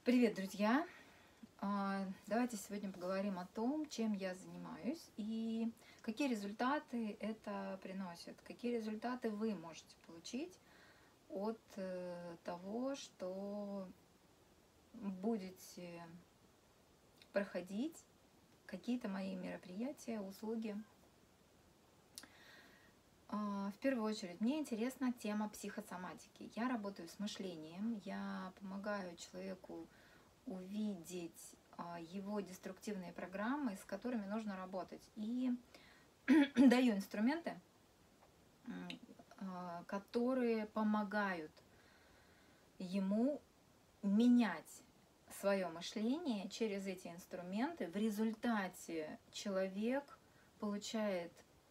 Привет, друзья! Давайте сегодня поговорим о том, чем я занимаюсь и какие результаты это приносит, какие результаты вы можете получить от того, что будете проходить какие-то мои мероприятия, услуги. В первую очередь, мне интересна тема психосоматики. Я работаю с мышлением, я помогаю человеку увидеть его деструктивные программы, с которыми нужно работать. И даю инструменты, которые помогают ему менять свое мышление через эти инструменты. В результате человек получает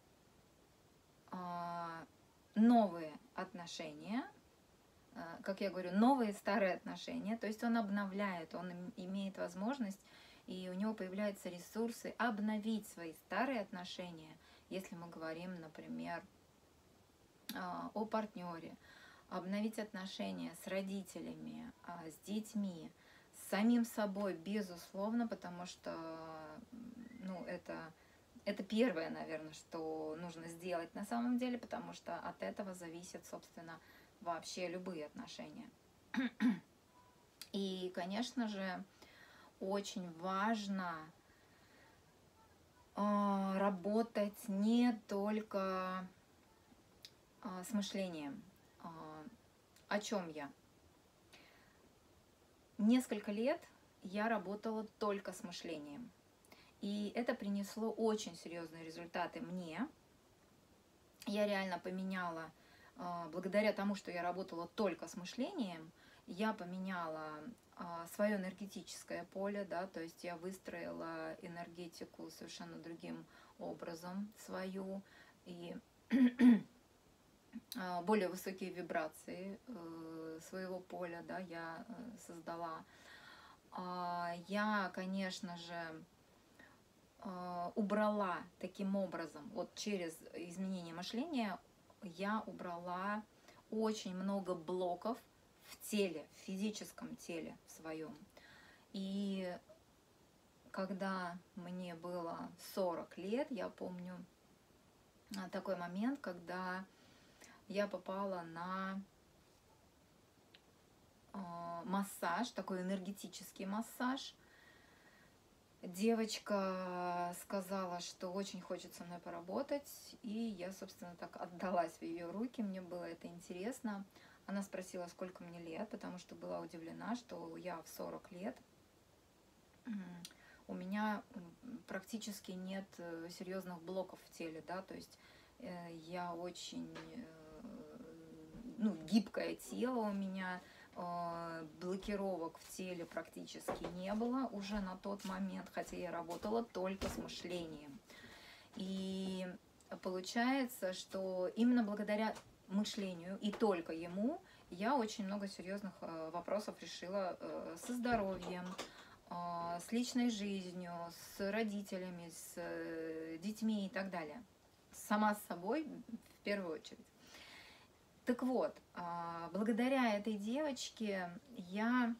новые отношения, как я говорю, новые старые отношения, то есть он обновляет, он имеет возможность, и у него появляются ресурсы обновить свои старые отношения, если мы говорим, например, о партнере, обновить отношения с родителями, с детьми, с самим собой, безусловно, потому что это первое, наверное, что нужно сделать на самом деле, потому что от этого зависит, собственно, вообще любые отношения. И, конечно же, очень важно работать не только с мышлением. О чем я? Несколько лет я работала только с мышлением. И это принесло очень серьезные результаты мне. Я реально поменяла, благодаря тому, что я работала только с мышлением, я поменяла свое энергетическое поле, да, то есть я выстроила энергетику совершенно другим образом свою, и более высокие вибрации своего поля, да, я создала. Я, конечно же, убрала таким образом, вот через изменение мышления, я убрала очень много блоков в теле, в физическом теле в своем. И когда мне было 40 лет, я помню такой момент, когда я попала на массаж, такой энергетический массаж. Девочка сказала, что очень хочет со мной поработать, и я, собственно, так отдалась в ее руки, мне было это интересно. Она спросила, сколько мне лет, потому что была удивлена, что я в 40 лет. У меня практически нет серьезных блоков в теле, да, то есть я очень, гибкое тело у меня, блокировок в теле практически не было уже на тот момент, хотя я работала только с мышлением. И получается, что именно благодаря мышлению и только ему я очень много серьезных вопросов решила со здоровьем, с личной жизнью, с родителями, с детьми и так далее. Сама с собой в первую очередь. Так вот, благодаря этой девочке я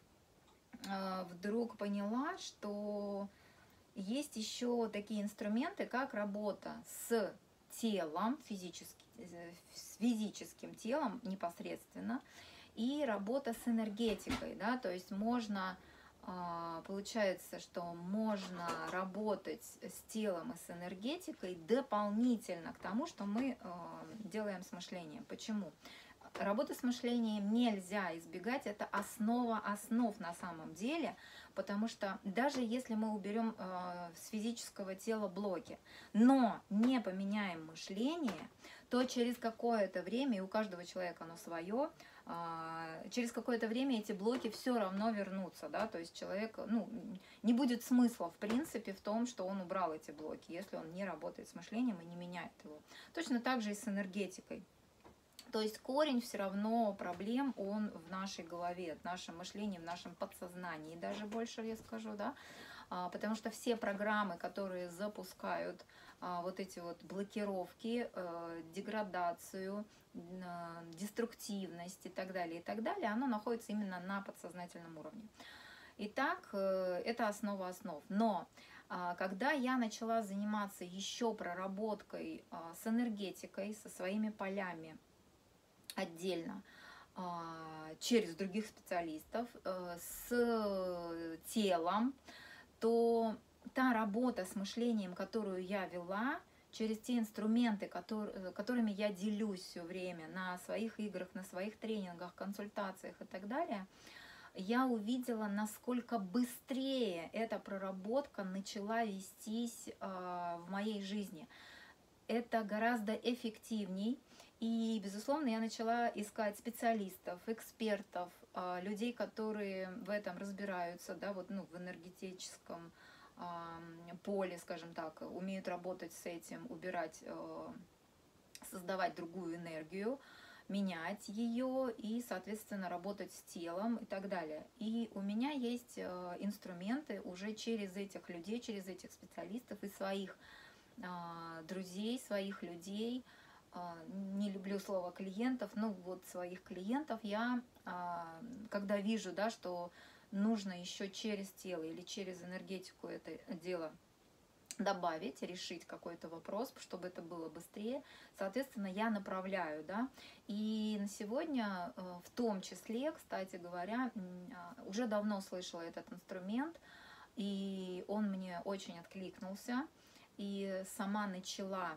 вдруг поняла, что есть еще такие инструменты, как работа с телом, с физическим телом непосредственно, и работа с энергетикой, да, то есть можно, получается, что можно работать с телом и с энергетикой дополнительно к тому, что мы делаем с мышлением. Почему? Работу с мышлением нельзя избегать, это основа основ на самом деле, потому что даже если мы уберем с физического тела блоки, но не поменяем мышление, то через какое-то время, и у каждого человека оно свое, через какое-то время эти блоки все равно вернутся, да, то есть человек, не будет смысла, в принципе, в том, что он убрал эти блоки, если он не работает с мышлением и не меняет его. Точно так же и с энергетикой. То есть корень все равно проблем, он в нашей голове, в нашем мышлении, в нашем подсознании, даже больше я скажу, да, потому что все программы, которые запускают вот эти вот блокировки, деградацию, деструктивность и так далее, оно находится именно на подсознательном уровне. Итак, это основа основ. Но когда я начала заниматься еще проработкой с энергетикой, со своими полями отдельно, через других специалистов, с телом, то та работа с мышлением, которую я вела, через те инструменты, которыми я делюсь все время на своих играх, на своих тренингах, консультациях и так далее, я увидела, насколько быстрее эта проработка начала вестись в моей жизни. Это гораздо эффективней. И, безусловно, я начала искать специалистов, экспертов, людей, которые в этом разбираются, да, вот, ну, в энергетическом поле, скажем так, умеют работать с этим, убирать, создавать другую энергию, менять ее и, соответственно, работать с телом и так далее. И у меня есть инструменты уже через этих людей, через этих специалистов и своих друзей, своих людей. Не люблю слово клиентов, но вот своих клиентов я, когда вижу, да, что нужно еще через тело или через энергетику это дело добавить, решить какой-то вопрос, чтобы это было быстрее, соответственно, я направляю, да, и на сегодня, в том числе, кстати говоря, уже давно слышала этот инструмент, и он мне очень откликнулся, и сама начала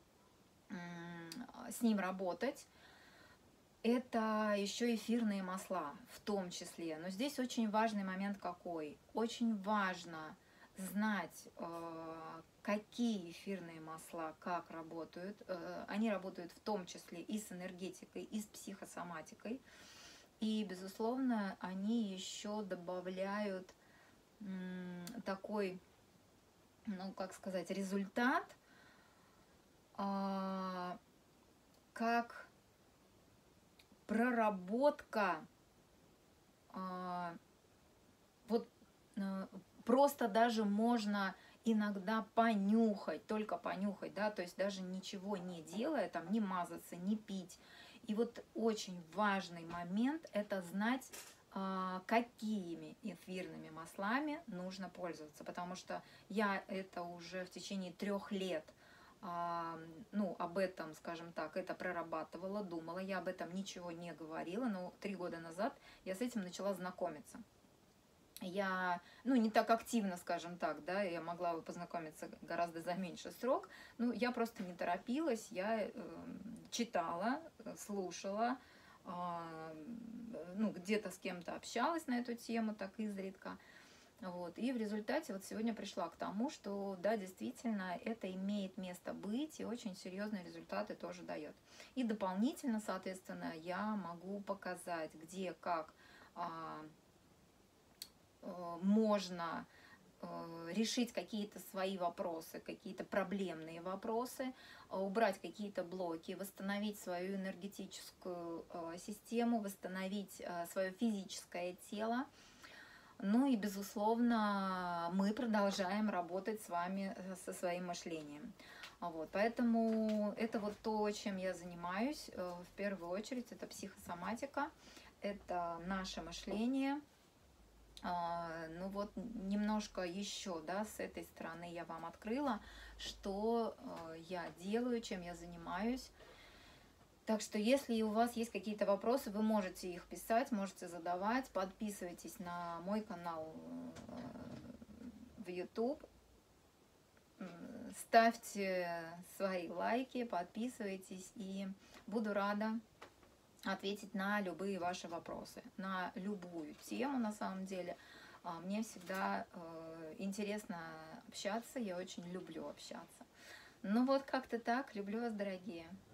с ним работать. Это еще эфирные масла в том числе. Но здесь очень важный момент какой. Очень важно знать, какие эфирные масла, как работают. Они работают в том числе и с энергетикой, и с психосоматикой. И, безусловно, они еще добавляют такой, ну, как сказать, результат, как проработка, вот просто даже можно иногда понюхать, только понюхать, да, то есть даже ничего не делая, там, не мазаться, не пить. И вот очень важный момент – это знать, какими эфирными маслами нужно пользоваться, потому что я это уже в течение 3 лет ну, об этом, скажем так, это прорабатывала, думала, я об этом ничего не говорила, но 3 года назад я с этим начала знакомиться. Я, ну, не так активно, скажем так, да, я могла бы познакомиться гораздо за меньший срок, ну, я просто не торопилась, я читала, слушала, ну, где-то с кем-то общалась на эту тему, так изредка. Вот. И в результате вот сегодня пришла к тому, что да, действительно, это имеет место быть и очень серьезные результаты тоже дает. И дополнительно, соответственно, я могу показать, где, как можно решить какие-то свои вопросы, какие-то проблемные вопросы, убрать какие-то блоки, восстановить свою энергетическую систему, восстановить свое физическое тело. Ну и, безусловно, мы продолжаем работать с вами со своим мышлением. Вот, поэтому это вот то, чем я занимаюсь. В первую очередь это психосоматика, это наше мышление. Ну вот немножко еще, да, с этой стороны я вам открыла, что я делаю, чем я занимаюсь. Так что, если у вас есть какие-то вопросы, вы можете их писать, можете задавать. Подписывайтесь на мой канал в YouTube. Ставьте свои лайки, подписывайтесь. И буду рада ответить на любые ваши вопросы, на любую тему на самом деле. Мне всегда интересно общаться, я очень люблю общаться. Ну вот как-то так, люблю вас, дорогие.